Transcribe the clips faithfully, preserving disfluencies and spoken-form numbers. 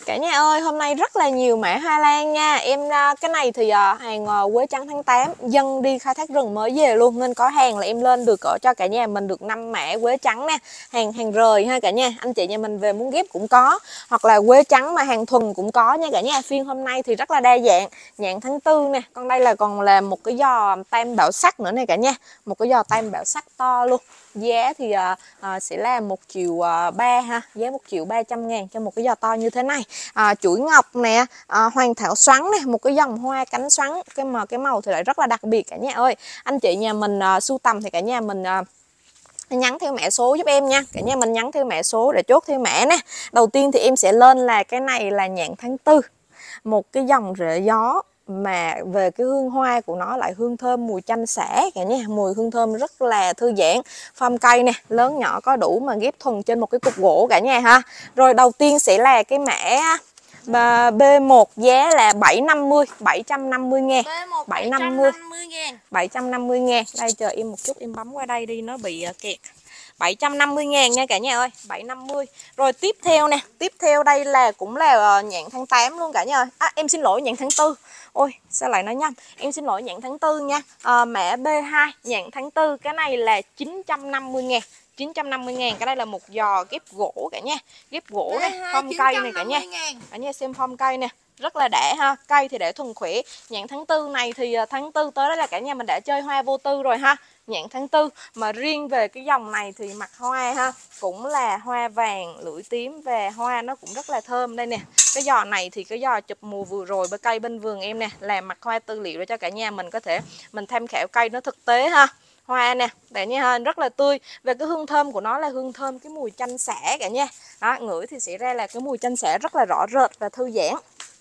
Cả nhà ơi, hôm nay rất là nhiều mã hoa lan nha. Em cái này thì hàng quế trắng tháng tám, dân đi khai thác rừng mới về luôn nên có hàng là em lên được ở cho cả nhà mình được năm mã quế trắng nè. Hàng hàng rời ha cả nhà. Anh chị nhà mình về muốn ghép cũng có, hoặc là quế trắng mà hàng thuần cũng có nha cả nhà. Phiên hôm nay thì rất là đa dạng, nhạn tháng tư nè. Còn đây là còn là một cái giò tam bảo sắc nữa này cả nhà. Một cái giò tam bảo sắc to luôn. Giá thì à, à, sẽ là một triệu ba ha, giá một triệu ba trăm ngàn cho một cái giò to như thế này. À, chuỗi ngọc nè, à, hoàng thảo xoắn nè, một cái dòng hoa cánh xoắn, cái màu cái màu thì lại rất là đặc biệt cả nhà ơi. Anh chị nhà mình à, sưu tầm thì cả nhà mình à, nhắn theo mã số giúp em nha. Cả nhà mình nhắn theo mã số để chốt theo mã nè. Đầu tiên thì em sẽ lên là cái này là nhạn tháng tư, một cái dòng rễ gió mà về cái hương hoa của nó lại hương thơm mùi chanh sả cả nhà, mùi hương thơm rất là thư giãn. Phong cây nè, lớn nhỏ có đủ mà ghép thuần trên một cái cục gỗ cả nhà ha. Rồi đầu tiên sẽ là cái mã B một, giá là bảy trăm năm mươi, bảy trăm năm mươi ngàn. bảy trăm năm mươi ngàn. bảy trăm năm mươi ngàn. Đây chờ em một chút, em bấm qua đây đi nó bị kẹt. bảy trăm năm mươi ngàn nha cả nhà ơi, bảy trăm năm mươi. Rồi tiếp theo nè, tiếp theo đây là cũng là nhạn tháng tám luôn cả nhà ơi. À, em xin lỗi nhạn tháng tư. Ôi sao lại nói nhanh. Em xin lỗi nhạn tháng tư nha. À, mã B hai nhạn tháng tư, cái này là chín trăm năm mươi ngàn. chín trăm năm mươi ngàn, cái đây là một giò ghép gỗ cả nha. Ghép gỗ này, phong cây này cả nhà. Cả nhà xem phong cây nè, rất là đã ha. Cây thì để thuần khỏe. Nhạn tháng tư này thì tháng tư tới đó là cả nhà mình đã chơi hoa vô tư rồi ha. Nhạn tháng tư mà riêng về cái dòng này thì mặt hoa ha cũng là hoa vàng lưỡi tím và hoa nó cũng rất là thơm. Đây nè, cái giò này thì cái giò chụp mùa vừa rồi bên cây bên vườn em nè, làm mặt hoa tư liệu để cho cả nhà mình có thể mình tham khảo cây nó thực tế ha. Hoa nè, để nha, rất là tươi. Về cái hương thơm của nó là hương thơm cái mùi chanh sả cả nha. Đó, ngửi thì sẽ ra là cái mùi chanh sả rất là rõ rệt và thư giãn.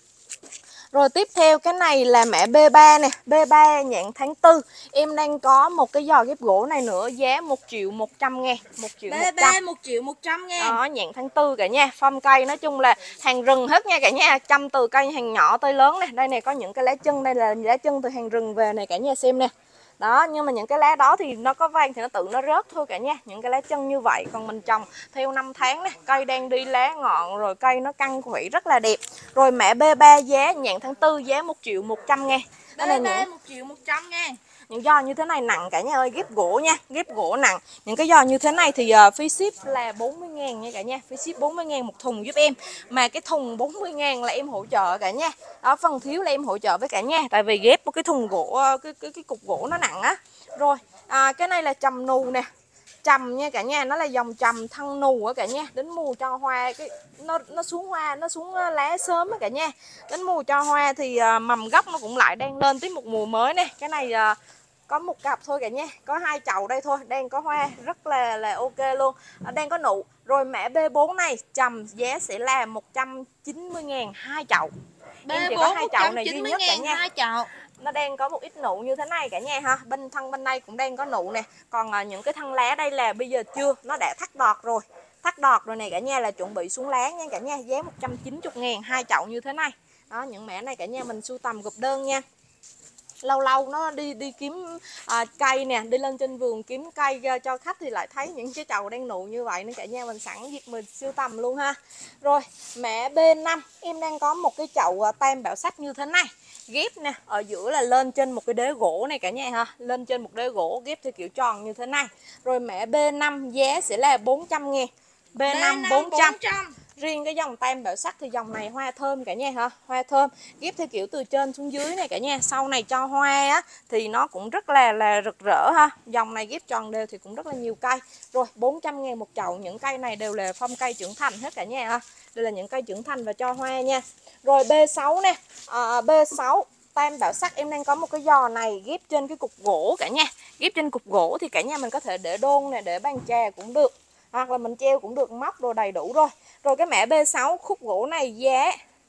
Rồi tiếp theo cái này là mã B ba nè, B ba nhạn tháng tư. Em đang có một cái giò ghép gỗ này nữa, giá một triệu một trăm ngàn. một triệu một trăm. một triệu một trăm ngàn. Đó, nhạn tháng tư cả nha. Phong cây nói chung là hàng rừng hết nha cả nhà. Chăm từ cây hàng nhỏ tới lớn nè. Đây này có những cái lá chân, đây là lá chân từ hàng rừng về này cả nhà xem nè. Đó, nhưng mà những cái lá đó thì nó có vàng thì nó tự nó rớt thôi cả nha. Những cái lá chân như vậy. Còn mình trồng theo năm tháng nè, cây đang đi lá ngọn rồi cây nó căng khỏe rất là đẹp. Rồi mã B ba giá nhạn tháng tư, giá một triệu một trăm ngàn. Đây là những... một triệu một trăm ngàn. Những giò như thế này nặng cả nhà ơi, ghép gỗ nha, ghép gỗ nặng. Những cái giò như thế này thì uh, phí ship là bốn mươi ngàn nha cả nhà. Phí ship bốn mươi ngàn một thùng giúp em. Mà cái thùng bốn mươi ngàn là em hỗ trợ cả nhà. Đó, phần thiếu là em hỗ trợ với cả nhà. Tại vì ghép một cái thùng gỗ, cái, cái, cái cục gỗ nó nặng á. Rồi, à, cái này là trầm nù nè. Trầm nha cả nhà, nó là dòng trầm thân nù á cả nhà. Đến mùa cho hoa cái nó nó xuống hoa, nó xuống lá sớm á cả nhà. Đến mùa cho hoa thì uh, mầm gốc nó cũng lại đang lên tới một mùa mới nè. Cái này uh, có một cặp thôi cả nhà, có hai chậu đây thôi, đang có hoa rất là là ok luôn, đang có nụ. Rồi mã B bốn này trầm giá sẽ là một trăm chín mươi ngàn hai chậu. Em chỉ có hai chậu này duy nhất cả nhà. Hai chậu. Nó đang có một ít nụ như thế này cả nhà ha. Bên thân bên đây cũng đang có nụ nè. Còn à, những cái thân lá đây là bây giờ chưa, nó đã thắt đọt rồi. Thắt đọt rồi này cả nhà, là chuẩn bị xuống lá nha cả nhà. Giá một trăm chín mươi ngàn hai chậu như thế này. Đó, những mã này cả nhà mình sưu tầm gộp đơn nha. Lâu lâu nó đi đi kiếm à, cây nè, đi lên trên vườn kiếm cây cho khách thì lại thấy những cái chậu đang nụ như vậy, nên cả nhà mình sẵn việc mình sưu tầm luôn ha. Rồi mã B năm em đang có một cái chậu tam bảo sắc như thế này, ghép nè, ở giữa là lên trên một cái đế gỗ này cả nhà ha, lên trên một đế gỗ ghép theo kiểu tròn như thế này. Rồi mã B năm giá sẽ là bốn trăm ngàn. B năm bốn trăm. Riêng cái dòng tam bảo sắc thì dòng này hoa thơm cả nhà ha, hoa thơm ghép theo kiểu từ trên xuống dưới này cả nhà. Sau này cho hoa á thì nó cũng rất là là rực rỡ ha. Dòng này ghép tròn đều thì cũng rất là nhiều cây. Rồi bốn trăm ngàn một chậu, những cây này đều là phong cây trưởng thành hết cả nhà ha. Đây là những cây trưởng thành và cho hoa nha. Rồi B sáu nè, à, B sáu tam bảo sắc em đang có một cái giò này ghép trên cái cục gỗ cả nhà. Ghép trên cục gỗ thì cả nhà mình có thể để đôn nè, để bàn trà cũng được, hoặc là mình treo cũng được, móc đồ đầy đủ rồi. Rồi cái mã B sáu khúc gỗ này giá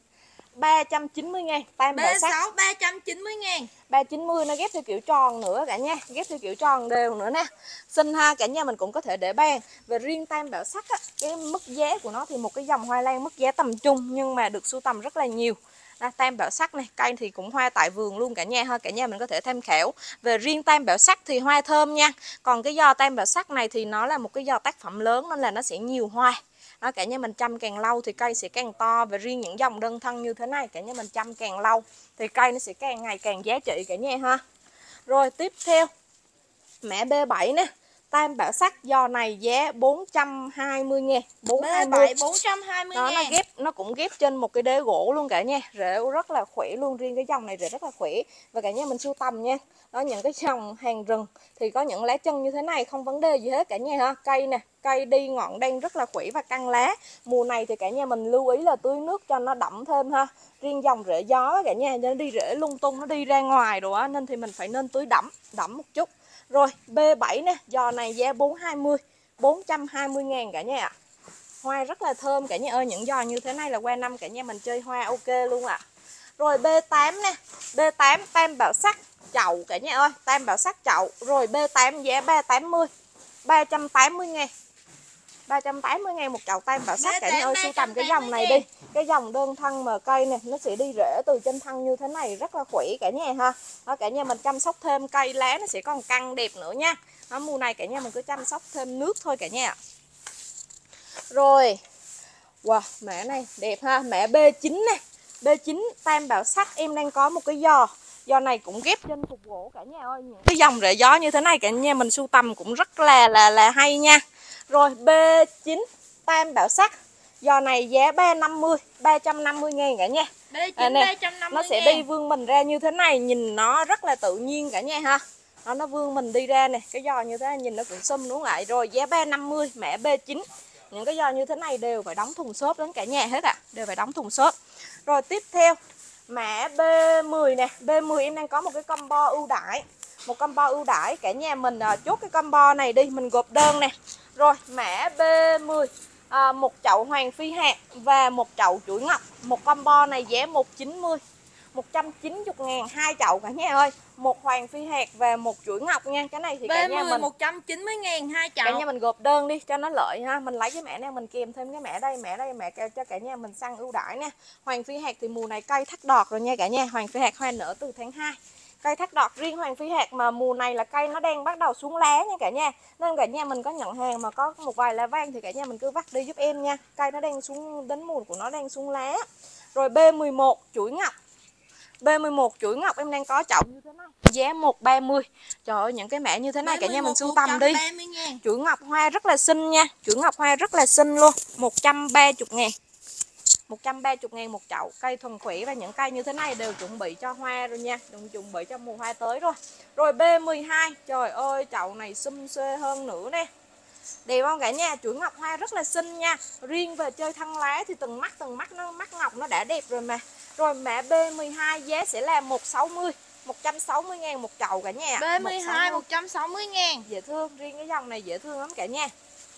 ba trăm chín mươi ngàn. Tam bảo sắc B sáu ba trăm chín mươi ngàn. ba trăm chín mươi, nó ghép theo kiểu tròn nữa cả nha, ghép theo kiểu tròn đều nữa nè. Xinh ha, cả nhà mình cũng có thể để bàn. Và riêng tam bảo sắc á, cái mức giá của nó thì một cái dòng hoa lan mức giá tầm trung nhưng mà được sưu tầm rất là nhiều. À, tam bảo sắc này, cây thì cũng hoa tại vườn luôn cả nhà ha, cả nhà mình có thể tham khảo. Về riêng tam bảo sắc thì hoa thơm nha. Còn cái giò tam bảo sắc này thì nó là một cái giò tác phẩm lớn nên là nó sẽ nhiều hoa. Đó, cả nhà mình chăm càng lâu thì cây sẽ càng to. Và riêng những dòng đơn thân như thế này cả nhà mình chăm càng lâu thì cây nó sẽ càng ngày càng giá trị cả nhà ha. Rồi tiếp theo mã B bảy nè, tam bảo sắc, giò này giá bốn trăm hai mươi ngàn, bốn trăm hai mươi. B bảy bốn trăm hai mươi Đó, ngàn. nó ghép, nó cũng ghép trên một cái đế gỗ luôn cả nha. Rễ rất là khỏe luôn, riêng cái dòng này rễ rất là khỏe. Và cả nhà mình sưu tầm nha. Đó, những cái dòng hàng rừng thì có những lá chân như thế này không vấn đề gì hết cả nhà ha. Cây nè, cây đi ngọn đen rất là khỏe và căng lá. Mùa này thì cả nhà mình lưu ý là tưới nước cho nó đậm thêm ha. Riêng dòng rễ gió cả nhà, nó đi rễ lung tung, nó đi ra ngoài rồi á, nên thì mình phải nên tưới đậm, đậm một chút. Rồi B bảy nè, giò này giá bốn trăm hai mươi, bốn trăm hai mươi ngàn cả nhà ạ. Hoa rất là thơm cả nhà ơi, những giò như thế này là qua năm cả nhà mình chơi hoa ok luôn ạ. À. Rồi B tám nè, B tám tam bảo sắc chậu cả nhà ơi, tam bảo sắc chậu. Rồi B tám giá ba trăm tám mươi, ba trăm tám mươi ngàn, ba trăm tám mươi ngàn một chậu tam bảo sắc cả nhà ơi. Sưu tầm cái dòng này đi, cái dòng đơn thân mà cây nè, nó sẽ đi rễ từ trên thân như thế này rất là khỏe cả nhà ha. Đó, cả nhà mình chăm sóc thêm cây lá nó sẽ còn căng đẹp nữa nha. Đó, mùa này cả nhà mình cứ chăm sóc thêm nước thôi cả nhà. Rồi, wow, mã này đẹp ha, mã B chín nè, B chín tam bảo sắc, em đang có một cái giò. Giò này cũng ghép trên cục gỗ cả nhà ơi. Những cái dòng rễ gió như thế này cả nhà mình sưu tầm cũng rất là là là hay nha. Rồi B chín tam bảo sắc, giò này giá ba trăm năm mươi, ba trăm năm mươi ngàn cả nha. B chín à, nè, ba trăm năm mươi nó sẽ ngàn. đi vươn mình ra như thế này, nhìn nó rất là tự nhiên cả nhà ha. Nó nó vươn mình đi ra nè, cái giò như thế này nhìn nó cũng xum đúng lại. Rồi giá ba trăm năm mươi, mã B chín. Những cái giò như thế này đều phải đóng thùng xốp đến cả nhà hết ạ, à. Đều phải đóng thùng xốp. Rồi tiếp theo mã B mười nè, B mười em đang có một cái combo ưu đãi. Một combo ưu đãi cả nhà mình à, chốt cái combo này đi, mình gộp đơn nè. Rồi mã B mười à, một chậu hoàng phi hạt và một chậu chuỗi ngọc. Một combo này giá một trăm chín mươi, một trăm chín mươi ngàn hai chậu cả nhà ơi. Một hoàng phi hạt và một chuỗi ngọc nha. Cái này thì cả nhà mình một trăm chín mươi ngàn hai chậu. Cả nhà mình gộp đơn đi cho nó lợi ha. Mình lấy cái mẻ này mình kèm thêm cái mẻ đây, mẻ đây mẻ cho cả nhà mình săn ưu đãi nè. Hoàng phi hạt thì mùa này cây thắt đọt rồi nha cả nhà. Hoàng phi hạt hoa nở từ tháng hai. Cây thắt đọt, riêng hoàng phi hạt mà mùa này là cây nó đang bắt đầu xuống lá nha cả nhà. Nên cả nhà mình có nhận hàng mà có một vài lá vàng thì cả nhà mình cứ vắt đi giúp em nha. Cây nó đang xuống, đến mùa của nó đang xuống lá. Rồi B mười một chuỗi ngọc. B mười một chuỗi ngọc em đang có chậu như thế này, giá một trăm ba mươi. Trời ơi, những cái mẻ như thế này cả nhà mình sưu tầm đi. Chuỗi ngọc hoa rất là xinh nha. Chuỗi ngọc hoa rất là xinh luôn, một trăm ba mươi ngàn. một trăm ba mươi ngàn một chậu. Cây thuần khỏe và những cây như thế này đều chuẩn bị cho hoa rồi nha, đừng chuẩn bị cho mùa hoa tới rồi. Rồi B mười hai, trời ơi chậu này xum xuê hơn nữa nè. Đẹp không cả nhà? Chuỗi ngọc hoa rất là xinh nha. Riêng về chơi thân lá thì từng mắt từng mắt nó mắt ngọc nó đã đẹp rồi mà. Rồi mã B mười hai giá sẽ là một trăm sáu mươi, một trăm sáu mươi ngàn một chậu cả nhà. B mười hai một trăm sáu mươi ngàn. Dễ thương, riêng cái dòng này dễ thương lắm cả nhà.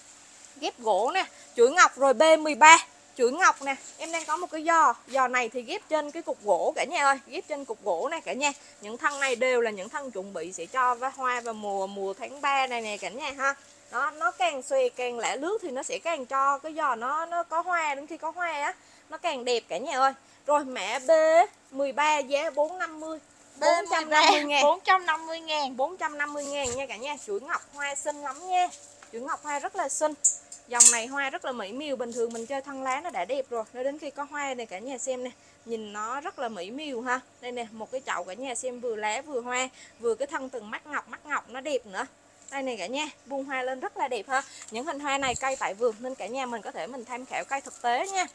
Ghép gỗ nè, chuỗi ngọc. Rồi B mười ba chuỗi ngọc nè, em đang có một cái giò. Giò này thì ghép trên cái cục gỗ cả nhà ơi, ghép trên cục gỗ này cả nhà. Những thân này đều là những thân chuẩn bị sẽ cho với hoa vào mùa mùa tháng ba này nè cả nhà ha. Đó, nó càng xòe càng lả lướt thì nó sẽ càng cho cái giò nó nó có hoa, đến khi có hoa á nó càng đẹp cả nhà ơi. Rồi mã B mười ba giá bốn trăm năm mươi, bốn trăm năm mươi ngàn, bốn trăm năm mươi ngàn, bốn trăm năm mươi ngàn nha cả nhà. Chuỗi ngọc hoa xinh lắm nha. Chuỗi ngọc hoa rất là xinh. Dòng này hoa rất là mỹ miều, bình thường mình chơi thân lá nó đã đẹp rồi, nó đến khi có hoa này cả nhà xem nè, nhìn nó rất là mỹ miều ha. Đây nè, một cái chậu cả nhà xem, vừa lá vừa hoa, vừa cái thân từng mắt ngọc, mắt ngọc nó đẹp nữa. Đây này cả nhà, buông hoa lên rất là đẹp ha. Những hình hoa này cây tại vườn nên cả nhà mình có thể mình tham khảo cây thực tế nha.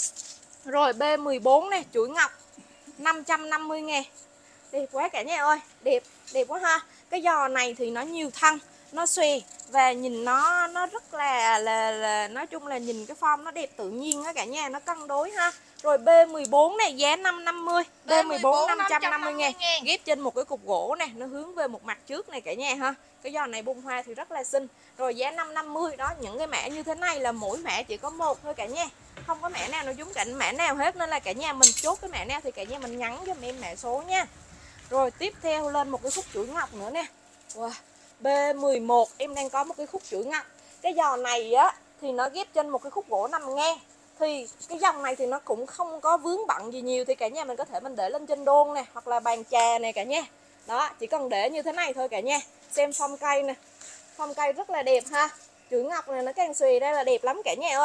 Rồi B mười bốn này, chuỗi ngọc năm trăm năm mươi ngàn. Đẹp quá cả nhà ơi, đẹp, đẹp quá ha. Cái giò này thì nó nhiều thân, nó xòe và nhìn nó nó rất là, là là nói chung là nhìn cái form nó đẹp tự nhiên á cả nhà, nó cân đối ha. Rồi B mười bốn này giá năm trăm năm mươi, B mười bốn năm trăm năm mươi ngàn, ghép trên một cái cục gỗ này, nó hướng về một mặt trước này cả nhà ha. Cái giò này bung hoa thì rất là xinh. Rồi giá năm trăm năm mươi đó, những cái mã như thế này là mỗi mã chỉ có một thôi cả nhà. Không có mã nào nó giống cạnh mã nào hết, nên là cả nhà mình chốt cái mã nào thì cả nhà mình nhắn cho em mã số nha. Rồi tiếp theo lên một cái khúc chuỗi ngọc nữa nè. Wow. B mười một em đang có một cái khúc chuỗi ngọc. Cái giò này á thì nó ghép trên một cái khúc gỗ nằm ngang. Thì cái dòng này thì nó cũng không có vướng bận gì nhiều, thì cả nhà mình có thể mình để lên trên đôn nè, hoặc là bàn trà này cả nhà. Đó, chỉ cần để như thế này thôi cả nhà. Xem phong cây nè. Phong cây rất là đẹp ha. Chuỗi ngọc này nó càng xùy đây là đẹp lắm cả nhà ơi.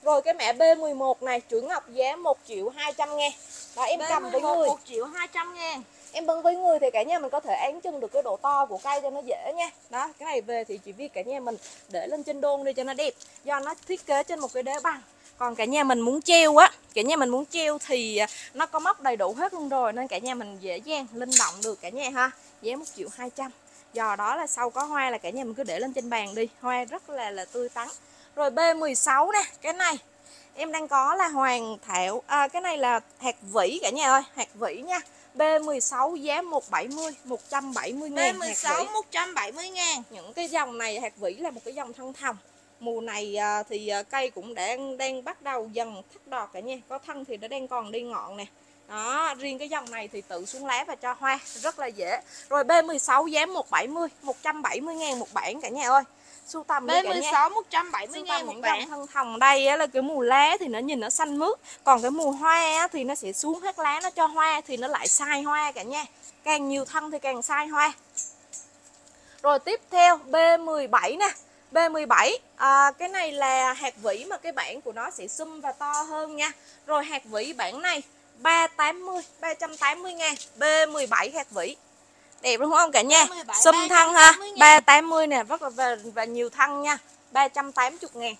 Rồi cái mã B mười một này chuỗi ngọc giá một triệu hai trăm ngàn. Đó em cầm với người. một triệu hai trăm ngàn. Em bưng với người thì cả nhà mình có thể án chừng được cái độ to của cây cho nó dễ nha. Đó, cái này về thì chỉ việc cả nhà mình để lên trên đôn đi cho nó đẹp. Do nó thiết kế trên một cái đế bằng. Còn cả nhà mình muốn treo á, cả nhà mình muốn treo thì nó có móc đầy đủ hết luôn rồi, nên cả nhà mình dễ dàng linh động được cả nhà ha. Giá một triệu hai trăm. Do đó là sau có hoa là cả nhà mình cứ để lên trên bàn đi, hoa rất là là tươi tắn. Rồi B mười sáu nè, cái này em đang có là hoàng thảo, à, cái này là hạt vỉ cả nhà ơi, hạt vỉ nha. B mười sáu giá một trăm bảy mươi, một trăm bảy mươi ngàn. B mười sáu một trăm bảy mươi ngàn. Những cái dòng này hạt vỉ là một cái dòng thân thòng. Mùa này à, thì à, cây cũng đang đang bắt đầu dần thắt đọt cả nha. Có thân thì nó đang còn đi ngọn nè. Đó, riêng cái dòng này thì tự xuống lá và cho hoa rất là dễ. Rồi B mười sáu giá một trăm bảy mươi, một trăm bảy mươi ngàn một bản cả nhà ơi. Sưu tầm B mười sáu một trăm bảy mươi ngàn một bản. Thân thòng đây á, là cái mùa lá thì nó nhìn nó xanh mướt, còn cái mùa hoa á, thì nó sẽ xuống hết lá, nó cho hoa thì nó lại sai hoa cả nha. Càng nhiều thân thì càng sai hoa. Rồi tiếp theo B mười bảy nè. B mười bảy à, cái này là hạt vỉ mà cái bản của nó sẽ sum và to hơn nha. Rồi hạt vỉ bản này ba trăm tám mươi, ba trăm tám mươi ngàn. B mười bảy hạt vỉ. Đẹp đúng không cả nhà? Sum thân ha, ba trăm tám mươi nè, rất là và, và nhiều thân nha. ba trăm tám mươi ngàn.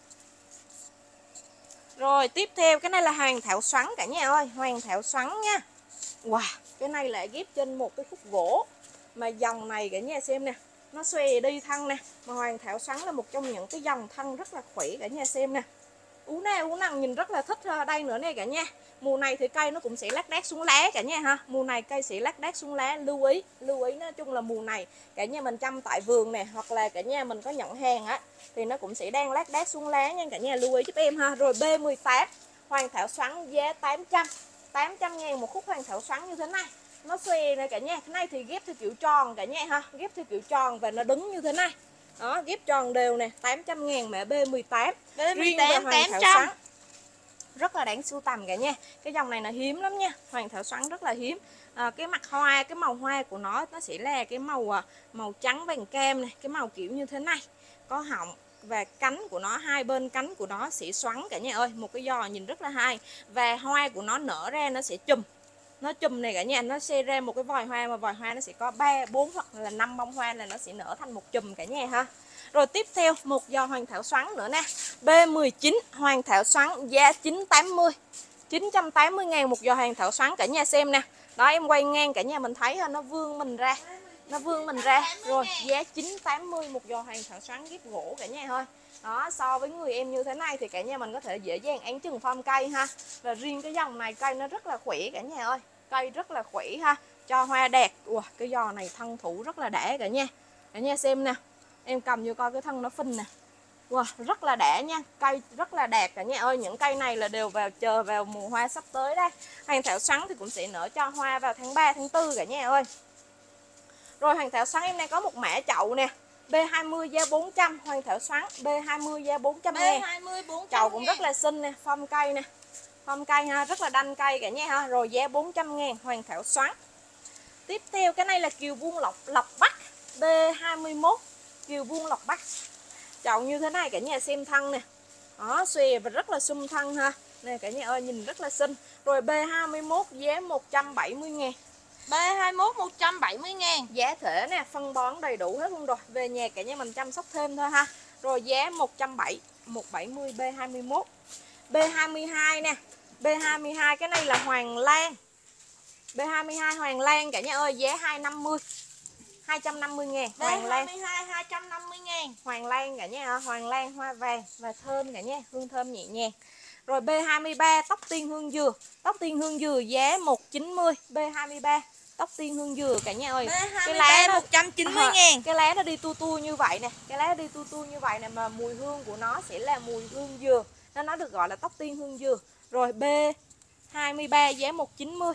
Rồi tiếp theo cái này là hoàng thảo xoắn cả nhà ơi, hoàng thảo xoắn nha. Wow, cái này lại ghép trên một cái khúc gỗ. Mà dòng này cả nhà xem nè, nó xòe đi thân nè. Mà hoàng thảo xoắn là một trong những cái dòng thân rất là khỏe cả nhà xem nè. Ú nè, ú nằng nhìn rất là thích đây nữa nè cả nhà. Mùa này thì cây nó cũng sẽ lác đác xuống lá cả nhà ha. Mùa này cây sẽ lác đác xuống lá, lưu ý, lưu ý nói chung là mùa này cả nhà mình chăm tại vườn nè, hoặc là cả nhà mình có nhận hàng á thì nó cũng sẽ đang lác đác xuống lá nha cả nhà, lưu ý giúp em ha. Rồi B mười tám hoàng thảo xoắn giá tám trăm, tám trăm ngàn một khúc hoàng thảo xoắn như thế này. Nó xòe này cả nhà, cái này thì ghép theo kiểu tròn cả nhà ha, ghép theo kiểu tròn và nó đứng như thế này. Đó, ghép tròn đều nè, tám trăm ngàn mã B mười tám. B mười tám tám trăm. Rất là đáng sưu tầm cả nha. Cái dòng này nó hiếm lắm nha. Hoàng thảo xoắn rất là hiếm. À, cái mặt hoa, cái màu hoa của nó nó sẽ là cái màu màu trắng vàng cam này, cái màu kiểu như thế này. Có họng và cánh của nó, hai bên cánh của nó sẽ xoắn cả nhà ơi, một cái giò nhìn rất là hay. Và hoa của nó nở ra nó sẽ chùm. Nó chùm này cả nhà, nó xe ra một cái vòi hoa, mà vòi hoa nó sẽ có ba, bốn hoặc là năm bông hoa là nó sẽ nở thành một chùm cả nhà ha. Rồi tiếp theo một giò hoàng thảo xoắn nữa nè. B mười chín hoàng thảo xoắn giá chín trăm tám mươi. chín trăm tám mươi ngàn một giò hoàng thảo xoắn cả nhà xem nè. Đó em quay ngang cả nhà mình thấy ha, nó vươn mình ra. Nó vươn mình ra. Rồi giá chín trăm tám mươi một giò hoàng thảo xoắn ghép gỗ cả nhà thôi. Đó, so với người em như thế này thì cả nhà mình có thể dễ dàng án chừng form cây ha. Và riêng cái dòng này cây nó rất là khỏe cả nhà ơi. Cây rất là khỏe ha, cho hoa đẹp. Ủa, cái giò này thân thủ rất là đã cả nhà. Cả nhà xem nè. Em cầm vô coi cái thân nó phình nè. Wow, rất là đã nha, cây rất là đẹp cả nhà ơi. Những cây này là đều vào chờ vào mùa hoa sắp tới đây. Hoàng thảo xoắn thì cũng sẽ nở cho hoa vào tháng ba, tháng tư cả nhà ơi. Rồi hoàng thảo xoắn em đang có một mã chậu nè. B hai mươi giá bốn trăm, hoàng thảo xoắn B hai mươi giá bốn trăm ngàn. B hai mươi bốn trăm. Chậu cũng rất là xinh nè, form cây nè. Form cây ha, rất là đanh cây cả nhà ha. Rồi giá bốn trăm ngàn hoàng thảo xoắn. Tiếp theo cái này là kiều vuông lộc lộc Bắc B hai mươi mốt, kiều vuông lộc Bắc. Chậu như thế này cả nhà xem thân nè. Đó, xòe và rất là sum thân ha. Nè cả nhà ơi, nhìn rất là xinh. Rồi B hai mươi mốt giá một trăm bảy mươi ngàn. B hai mươi mốt một trăm bảy mươi ngàn. Giá thể nè, phân bón đầy đủ hết luôn rồi. Về nhà cả nhà mình chăm sóc thêm thôi ha. Rồi giá một trăm bảy mươi, một trăm bảy mươi B hai mươi mốt. B hai mươi hai nè. B hai mươi hai cái này là hoàng lan. B hai mươi hai hoàng lan cả nhà ơi, giá hai trăm năm mươi. hai trăm năm mươi ngàn hoàng lan. B hai mươi hai hai trăm năm mươi ngàn. Hoàng lan cả nhà, hoàng lan hoa vàng và thơm cả nhà, hương thơm nhẹ nhàng. Rồi B hai mươi ba tóc tiên hương dừa. Tóc tiên hương dừa giá một trăm chín mươi. B hai mươi ba tóc tiên hương dừa cả nhà ơi. Cái lá nó một trăm chín mươi ngàn. Cái lá nó đi tu tu như vậy nè, cái lá đi tu tu như vậy nè, mà mùi hương của nó sẽ là mùi hương dừa, nên nó được gọi là tóc tiên hương dừa. Rồi B hai mươi ba giá một trăm chín mươi.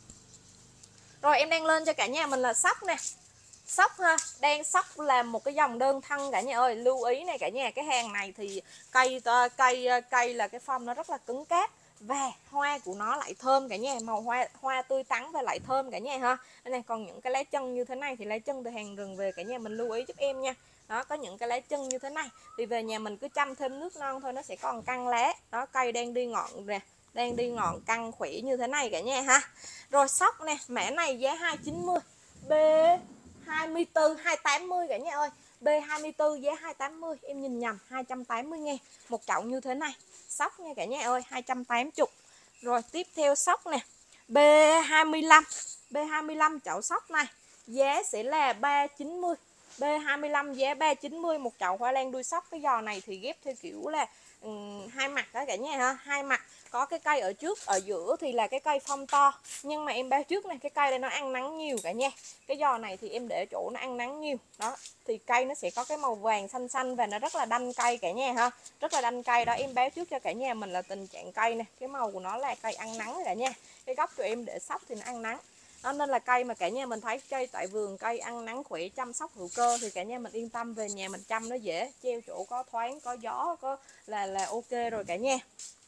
Rồi em đang lên cho cả nhà mình là sóc nè. Sóc ha, đang sóc là một cái dòng đơn thân cả nhà ơi, lưu ý này cả nhà, cái hàng này thì cây cây cây là cái form nó rất là cứng cáp. Và hoa của nó lại thơm cả nhà, màu hoa hoa tươi tắn và lại thơm cả nhà ha. Đây này, còn những cái lá chân như thế này thì lá chân từ hàng rừng về cả nhà mình lưu ý giúp em nha. Đó, có những cái lá chân như thế này thì về nhà mình cứ chăm thêm nước non thôi, nó sẽ còn căng lá. Đó, cây đang đi ngọn nè, đang đi ngọn căng khỏe như thế này cả nhà ha. Rồi sóc nè, mã này giá hai chín mươi, B hai mươi tư, hai tám mươi cả nhà ơi. B hai mươi tư giá hai tám mươi, em nhìn nhầm, hai trăm tám mươi ngàn. Một chậu như thế này, sóc nha cả nhà ơi, hai trăm tám mươi. Rồi tiếp theo sóc nè, B hai mươi lăm, B hai mươi lăm chậu sóc này giá sẽ là ba chín mươi. B hai mươi lăm giá ba chín mươi, một chậu hoa lan đuôi sóc. Cái giò này thì ghép theo kiểu là um, hai mặt đó cả nhà ha, hai mặt. Có cái cây ở trước, ở giữa thì là cái cây phong to. Nhưng mà em báo trước này, cái cây đây nó ăn nắng nhiều cả nhà. Cái giò này thì em để chỗ nó ăn nắng nhiều. Đó, thì cây nó sẽ có cái màu vàng xanh xanh và nó rất là đanh cây cả nhà ha. Rất là đanh cây đó, em báo trước cho cả nhà mình là tình trạng cây này, cái màu của nó là cây ăn nắng cả nhà. Cái gốc của em để sóc thì nó ăn nắng. Đó, nên là cây mà cả nhà mình thấy cây tại vườn cây ăn nắng khỏe, chăm sóc hữu cơ thì cả nhà mình yên tâm, về nhà mình chăm nó dễ, treo chỗ có thoáng, có gió, có là là ok rồi cả nhà.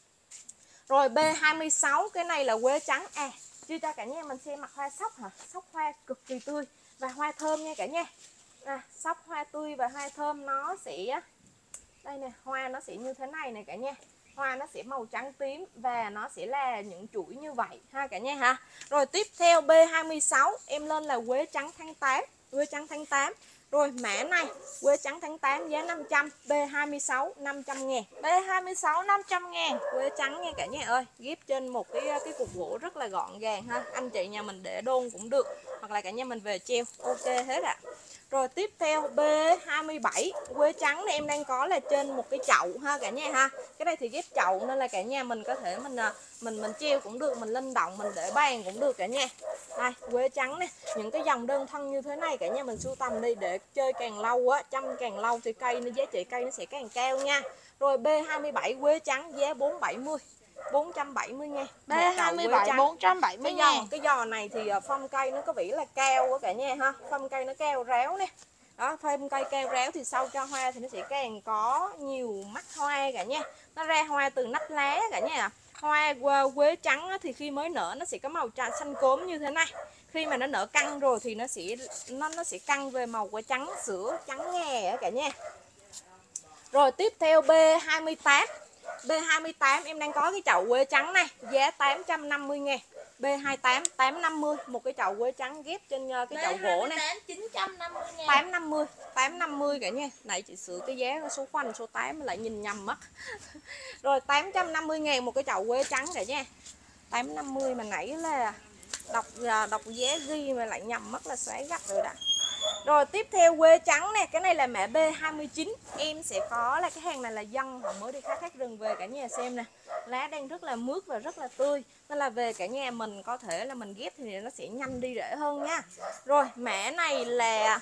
Rồi B hai mươi sáu, cái này là quế trắng. À, chưa cho cả nhà mình xem mặt hoa sóc hả? Sóc hoa cực kỳ tươi và hoa thơm nha cả nhà. À, sóc hoa tươi và hoa thơm nó sẽ, đây nè, hoa nó sẽ như thế này này cả nhà. Hoa nó sẽ màu trắng tím và nó sẽ là những chuỗi như vậy ha cả nhà ha. Rồi tiếp theo B hai mươi sáu, em lên là quế trắng tháng tám, quế trắng tháng tám. Rồi mã này, quế trắng tháng tám giá năm trăm, B hai mươi sáu năm trăm ngàn. B hai mươi sáu năm trăm ngàn. Quế trắng nha cả nhà ơi, ghép trên một cái cái cục gỗ rất là gọn gàng ha. Anh chị nhà mình để đôn cũng được, hoặc là cả nhà mình về treo, ok hết ạ. À. Rồi tiếp theo B hai mươi bảy, quế trắng này em đang có là trên một cái chậu ha cả nhà ha. Cái này thì ghép chậu nên là cả nhà mình có thể mình mình mình treo cũng được, mình linh động mình để bàn cũng được cả nhà. Đây, quế trắng nè, những cái dòng đơn thân như thế này cả nhà mình sưu tầm đi để chơi càng lâu á, chăm càng lâu thì cây nó giá trị cây nó sẽ càng cao nha. Rồi B hai mươi bảy quế trắng giá bốn trăm bảy mươi, bốn trăm bảy mươi ngàn. B hai mươi bảy bốn trăm bảy mươi ngàn. Cái giò này thì phong cây nó có vẻ là cao quá cả nhà ha, phong cây nó cao ráo nè. Đó, thêm cây cao ráo thì sau cho hoa thì nó sẽ càng có nhiều mắt hoa cả nha. Nó ra hoa từ nách lá cả nhà. Hoa quế trắng thì khi mới nở nó sẽ có màu trà xanh cốm như thế này. Khi mà nó nở căng rồi thì nó sẽ nó nó sẽ căng về màu của trắng sữa, trắng ngà cả nhà. Rồi tiếp theo B hai mươi tám. B hai mươi tám em đang có cái chậu quế trắng này, giá tám trăm năm mươi ngàn. B hai mươi tám tám trăm năm mươi, một cái chậu quế trắng ghép trên cái chậu gỗ này. chín trăm năm mươi ngàn. tám trăm năm mươi, tám trăm năm mươi cả nha. Nãy chị sửa cái giá số khoanh số tám lại nhìn nhầm mất. Rồi tám trăm năm mươi ngàn một cái chậu quế trắng cả nha. tám trăm năm mươi mà nãy là đọc đọc giá ghi mà lại nhầm mất là xoáy gắt rồi đã. Rồi tiếp theo quế trắng nè, cái này là mã B hai mươi chín. Em sẽ có là cái hàng này là dân họ mới đi khai thác rừng về cả nhà xem nè. Lá đang rất là mướt và rất là tươi. Nên là về cả nhà mình có thể là mình ghép thì nó sẽ nhanh đi rễ hơn nha. Rồi mã này là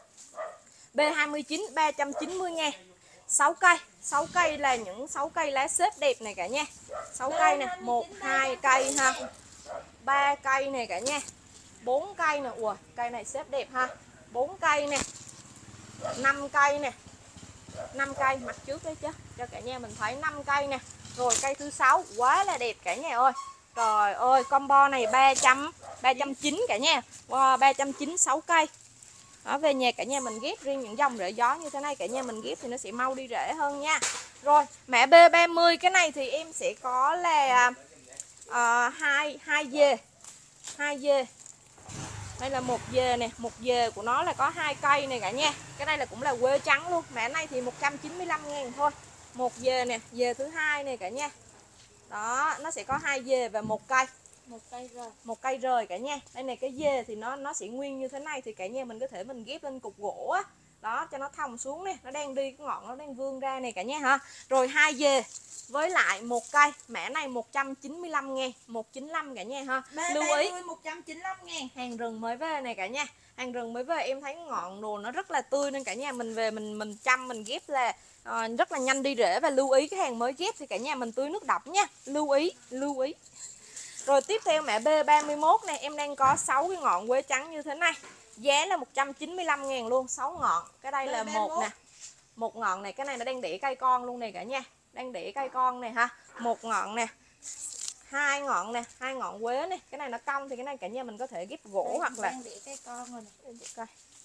B hai mươi chín ba trăm chín mươi ngàn. sáu cây, sáu cây là những sáu cây lá xếp đẹp này cả nha. sáu cây nè, một hai cây ha. ba cây này cả nha. bốn cây nè, ủa, cây này xếp đẹp ha. bốn cây nè, năm cây nè, năm cây mặt trước đấy chứ cho cả nhà mình thấy năm cây nè. Rồi cây thứ sáu quá là đẹp cả nhà ơi. Trời ơi, combo này ba trăm, ba trăm chín mươi cả nhà. Wow, ba trăm chín mươi sáu cây. Đó, về nhà cả nhà mình ghép riêng những dòng rễ gió như thế này cả nhà mình ghép thì nó sẽ mau đi rễ hơn nha. Rồi mã B ba mươi, cái này thì em sẽ có là uh, hai hai dê, hai dê. Đây là một dề nè, một dề của nó là có hai cây này cả nha. Cái này là cũng là quế trắng luôn. Mã này thì một trăm chín mươi lăm ngàn thôi. Một dề nè, dề thứ hai này cả nha. Đó, nó sẽ có hai dề và một cây. Một cây rời. Một cây rời cả nha. Đây này cái dề thì nó nó sẽ nguyên như thế này thì cả nhà mình có thể mình ghép lên cục gỗ á. Đó, cho nó thòng xuống nè, nó đang đi cái ngọn nó đang vươn ra này cả nhà ha. Rồi hai dề với lại một cây, mã này một trăm chín mươi lăm ngàn, một trăm chín mươi lăm cả nhà ha. Lưu ý một trăm chín mươi lăm ngàn. Hàng rừng mới về này cả nhà. Hàng rừng mới về em thấy ngọn đồ nó rất là tươi nên cả nhà mình về mình mình chăm mình ghép là uh, rất là nhanh đi rễ. Và lưu ý cái hàng mới ghép thì cả nhà mình tưới nước độc nha. Lưu ý, lưu ý. Rồi tiếp theo mã B ba mươi mốt này, em đang có sáu cái ngọn quế trắng như thế này. Giá là một trăm chín mươi lăm ngàn luôn, sáu ngọn. Cái đây là một nè. Một ngọn này, cái này nó đang đẻ cây con luôn này cả nhà. Đang đẻ cây con này ha. Một ngọn nè. hai ngọn nè, hai ngọn quế nè, cái này nó cong thì cái này cả nhà mình có thể ghép gỗ Đây, hoặc là đang để cây con rồi này. coi.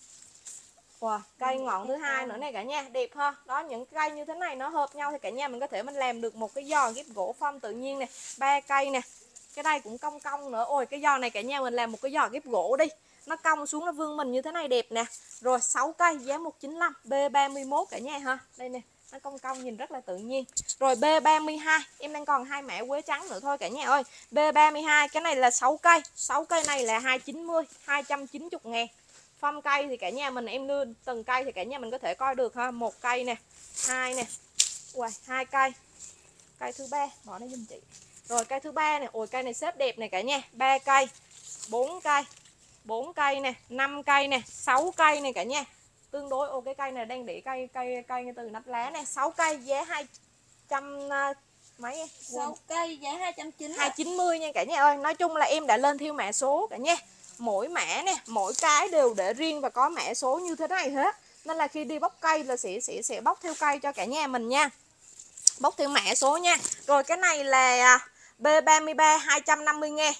Wow, cây ngọn thứ hai nữa này cả nhà, đẹp ha. Đó, những cây như thế này nó hợp nhau thì cả nhà mình có thể mình làm được một cái giò ghép gỗ phong tự nhiên nè, ba cây nè. Cái đây cũng cong cong nữa. Ôi cái giò này cả nhà mình làm một cái giò ghép gỗ đi. Nó cong xuống nó vương mình như thế này đẹp nè. Rồi sáu cây giá một trăm chín mươi lăm, B ba mươi mốt cả nhà ha. Đây nè, nó cong cong nhìn rất là tự nhiên. Rồi B ba mươi hai, em đang còn hai mẻ quế trắng nữa thôi cả nhà ơi. B ba mươi hai cái này là sáu cây, sáu cây này là hai trăm chín mươi, hai trăm chín mươi ngàn. Phong cây thì cả nhà mình em đưa từng cây thì cả nhà mình có thể coi được ha. Một cây nè, hai nè, ui hai cây, cây thứ ba bỏ nó giùm chị. Rồi cây thứ ba nè, ôi cây này xếp đẹp này cả nhà, ba cây, bốn cây, bốn cây nè, năm cây nè, sáu cây này cả nhà. Tương đối ô cái cây này đang để cây cây cây từ nắp lá nè, sáu cây giá hai trăm mấy em. sáu cây giá hai trăm chín mươi. hai trăm chín mươi nha cả nhà ơi. Nói chung là em đã lên theo mã số cả nhà. Mỗi mã nè, mỗi cái đều để riêng và có mã số như thế này hết. Nên là khi đi bóc cây là sẽ sẽ sẽ bóc theo cây cho cả nhà mình nha. Bóc theo mã số nha. Rồi cái này là B ba mươi ba hai trăm năm mươi ngàn.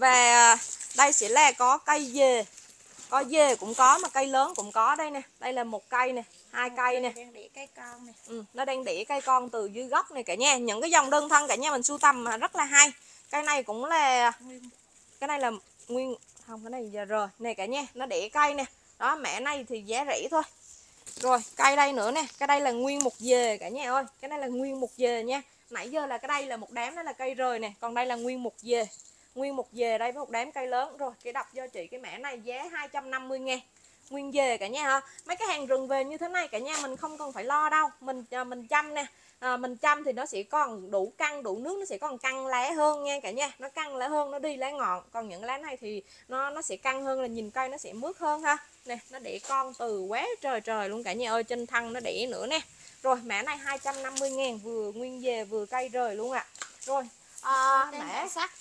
Và đây sẽ là có cây dề. Có dề cũng có mà cây lớn cũng có đây nè. Đây là một cây nè, hai cây nè. Đang để cây con nè. Ừ, nó đang đĩa cây con từ dưới gốc này cả nhà. Những cái dòng đơn thân cả nhà mình sưu tầm mà rất là hay. Cây này cũng là cái này là nguyên không, cái này giờ rồi nè cả nhà, nó đĩa cây nè. Đó, mẹ này thì giá rẻ thôi. Rồi cây đây nữa nè, cái đây là nguyên một dề cả nhà ơi. Cái này là nguyên một dề nha. Nãy giờ là cái đây là một đám, đó là cây rời nè, còn đây là nguyên một dề. Nguyên một dề đây với một đám cây lớn. Rồi cái đọc cho chị cái mã này giá hai trăm năm mươi ngàn. Nguyên dề cả nhà ha. Mấy cái hàng rừng về như thế này cả nhà mình không cần phải lo đâu. Mình mình chăm nè. À, mình chăm thì nó sẽ còn đủ căng đủ nước, nó sẽ còn căng lá hơn nha cả nhà. Nó căng lá hơn, nó đi lá ngọn. Còn những lá này thì nó nó sẽ căng hơn, là nhìn cây nó sẽ mướt hơn ha. Nè, nó đẻ con từ quá trời trời luôn cả nhà ơi. Trên thân nó đẻ nữa nè. Rồi mã này hai trăm năm mươi ngàn, vừa nguyên dề vừa cây rời luôn ạ. À. Rồi à, mã sắc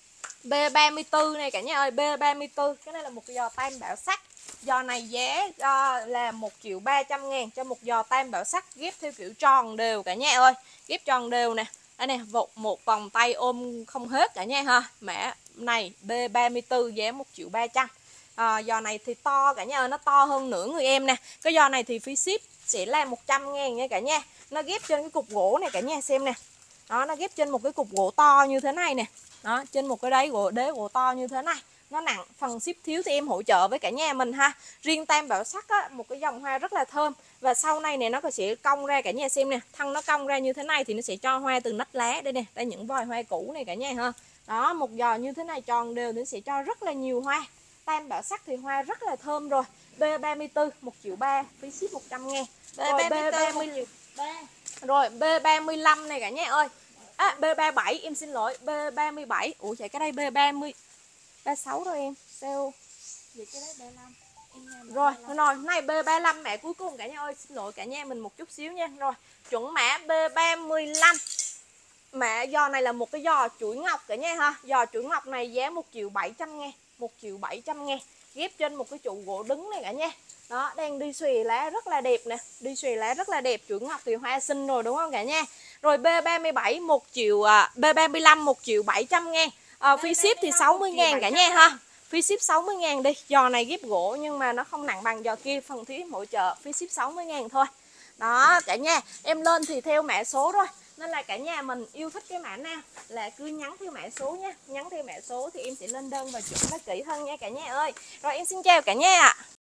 B ba mươi tư này cả nhà ơi. B ba mươi tư, cái này là một giò tam bảo sắc. Giò này giá uh, là một triệu ba trăm ngàn cho một giò tam bảo sắc, ghép theo kiểu tròn đều cả nhà ơi. Ghép tròn đều nè. Đây nè, một, một vòng tay ôm không hết cả nhà ha. Mã này B ba mươi tư giá một triệu ba trăm. À, giò này thì to cả nhà ơi, nó to hơn nửa người em nè. Cái giò này thì phí ship sẽ là một trăm ngàn nha cả nhà. Nó ghép trên cái cục gỗ này cả nhà xem nè. Đó, nó ghép trên một cái cục gỗ to như thế này nè. Đó, trên một cái đáy gỗ đế gỗ to như thế này. Nó nặng, phần ship thiếu thì em hỗ trợ với cả nhà mình ha. Riêng tam bảo sắc á, một cái dòng hoa rất là thơm. Và sau này nè nó sẽ cong ra cả nhà xem nè. Thân nó cong ra như thế này thì nó sẽ cho hoa từ nách lá. Đây nè, đây những vòi hoa cũ này cả nhà ha. Đó, một giò như thế này tròn đều thì sẽ cho rất là nhiều hoa. Tam bảo sắc thì hoa rất là thơm rồi. B ba mươi tư một triệu ba, phí ship một trăm ngàn. Rồi B ba mươi ba. Rồi B ba mươi lăm này cả nhà ơi. À, B ba mươi bảy em xin lỗi, B ba mươi bảy. Ủa chạy cái đây B ba mươi ba mươi sáu rồi em. Sao? Vậy cái đấy ba mươi lăm. Rồi, rồi, này B ba mươi lăm mẹ cuối cùng cả nhà ơi, xin lỗi cả nhà mình một chút xíu nha. Rồi, chuẩn mã B ba mươi lăm. Mã giò này là một cái giò chuỗi ngọc cả nhà ha. Giò chuỗi ngọc này giá một triệu bảy trăm ngàn, một triệu bảy trăm ngàn. Ghép trên một cái trụ gỗ đứng này cả nhà. Đó, đang đi xòe lá rất là đẹp nè. Đi xòe lá rất là đẹp, chuỗi ngọc thì hoa xinh rồi đúng không cả nhà. Rồi B ba mươi bảy một triệu, à, B ba mươi lăm một triệu bảy trăm ngàn. À, phí ship thì sáu mươi ngàn cả nhà ha. Phí ship sáu mươi ngàn đi. Giò này ghép gỗ nhưng mà nó không nặng bằng giò kia, phần phí hỗ trợ. Phí ship sáu mươi ngàn thôi. Đó cả nhà, em lên thì theo mã số rồi. Nên là cả nhà mình yêu thích cái mã nào là cứ nhắn theo mã số nha. Nhắn theo mã số thì em sẽ lên đơn và chuẩn nó kỹ hơn nha cả nhà ơi. Rồi em xin chào cả nhà ạ.